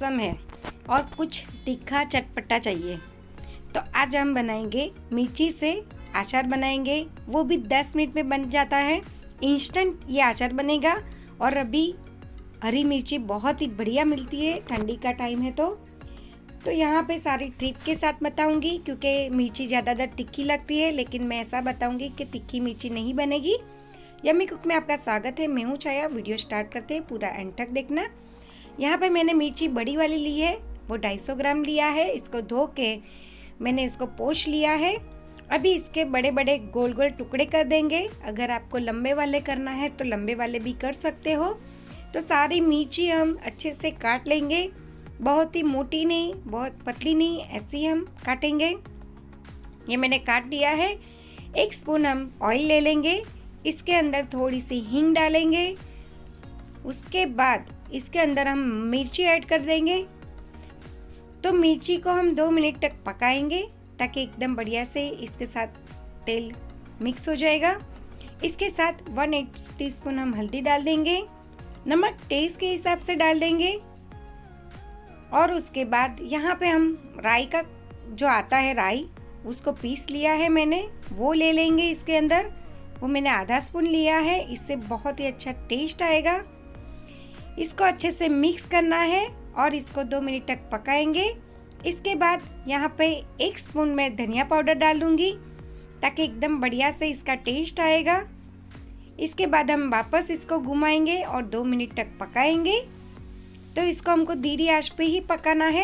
मौसम है और कुछ तीखा चटपटा चाहिए, तो आज हम बनाएंगे मिर्ची से अचार बनाएंगे। वो भी 10 मिनट में बन जाता है। इंस्टेंट ये अचार बनेगा। और अभी हरी मिर्ची बहुत ही बढ़िया मिलती है, ठंडी का टाइम है तो यहाँ पे सारी ट्रिप के साथ बताऊंगी, क्योंकि मिर्ची ज़्यादातर तिखी लगती है, लेकिन मैं ऐसा बताऊंगी कि तिखी मिर्ची नहीं बनेगी। यम्मी कुक में आपका स्वागत है। मैं हूँ छाया। वीडियो स्टार्ट करते हैं, पूरा एंड तक देखना। यहाँ पे मैंने मिर्ची बड़ी वाली ली है, वो 250 ग्राम लिया है। इसको धो के मैंने इसको पोंछ लिया है। अभी इसके बड़े बड़े गोल गोल टुकड़े कर देंगे। अगर आपको लंबे वाले करना है तो लंबे वाले भी कर सकते हो। तो सारी मिर्ची हम अच्छे से काट लेंगे, बहुत ही मोटी नहीं, बहुत पतली नहीं, ऐसी हम काटेंगे। ये मैंने काट दिया है। 1 स्पून हम ऑयल ले लेंगे, इसके अंदर थोड़ी सी हींग डालेंगे। उसके बाद इसके अंदर हम मिर्ची ऐड कर देंगे। तो मिर्ची को हम 2 मिनट तक पकाएंगे ताकि एकदम बढ़िया से इसके साथ तेल मिक्स हो जाएगा। इसके साथ 1 टीस्पून हम हल्दी डाल देंगे, नमक टेस्ट के हिसाब से डाल देंगे। और उसके बाद यहाँ पे हम राई का जो आता है राई, उसको पीस लिया है मैंने, वो ले लेंगे इसके अंदर। वो मैंने आधा स्पून लिया है, इससे बहुत ही अच्छा टेस्ट आएगा। इसको अच्छे से मिक्स करना है और इसको 2 मिनट तक पकाएंगे। इसके बाद यहाँ पे 1 स्पून में धनिया पाउडर डाल दूँगी ताकि एकदम बढ़िया से इसका टेस्ट आएगा। इसके बाद हम वापस इसको घुमाएंगे और 2 मिनट तक पकाएंगे। तो इसको हमको धीमी आंच पे ही पकाना है।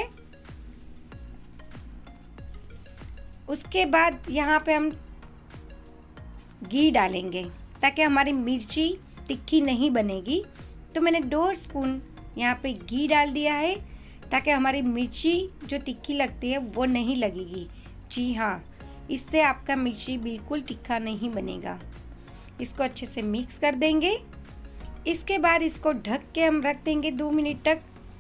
उसके बाद यहाँ पे हम घी डालेंगे ताकि हमारी मिर्ची तिखी नहीं बनेगी। तो मैंने 2 स्पून यहाँ पे घी डाल दिया है ताकि हमारी मिर्ची जो तिखी लगती है वो नहीं लगेगी। जी हाँ, इससे आपका मिर्ची बिल्कुल तीखा नहीं बनेगा। इसको अच्छे से मिक्स कर देंगे। इसके बाद इसको ढक के हम रख देंगे 2 मिनट तक।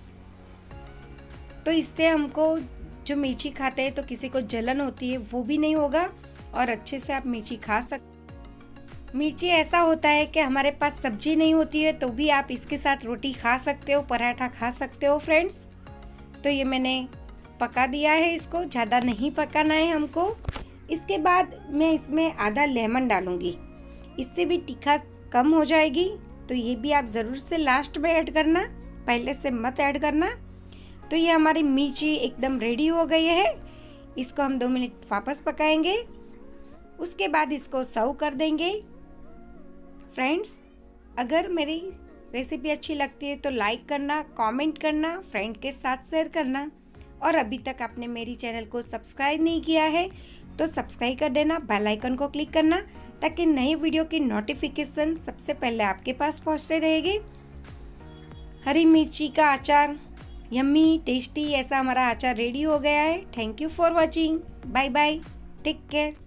तो इससे हमको जो मिर्ची खाते हैं तो किसी को जलन होती है वो भी नहीं होगा और अच्छे से आप मिर्ची खा सकते। मिर्ची ऐसा होता है कि हमारे पास सब्जी नहीं होती है तो भी आप इसके साथ रोटी खा सकते हो, पराठा खा सकते हो फ्रेंड्स। तो ये मैंने पका दिया है, इसको ज़्यादा नहीं पकाना है हमको। इसके बाद मैं इसमें आधा लेमन डालूँगी, इससे भी तीखा कम हो जाएगी। तो ये भी आप ज़रूर से लास्ट में ऐड करना, पहले से मत ऐड करना। तो ये हमारी मिर्ची एकदम रेडी हो गई है। इसको हम 2 मिनट वापस पकाएंगे। उसके बाद इसको सर्व कर देंगे। फ्रेंड्स, अगर मेरी रेसिपी अच्छी लगती है तो लाइक करना, कमेंट करना, फ्रेंड के साथ शेयर करना। और अभी तक आपने मेरी चैनल को सब्सक्राइब नहीं किया है तो सब्सक्राइब कर देना, बेल आइकन को क्लिक करना ताकि नई वीडियो की नोटिफिकेशन सबसे पहले आपके पास पहुंचते रहेगी। हरी मिर्ची का अचार यम्मी टेस्टी, ऐसा हमारा अचार रेडी हो गया है। Thank you for watching. Bye bye, take care.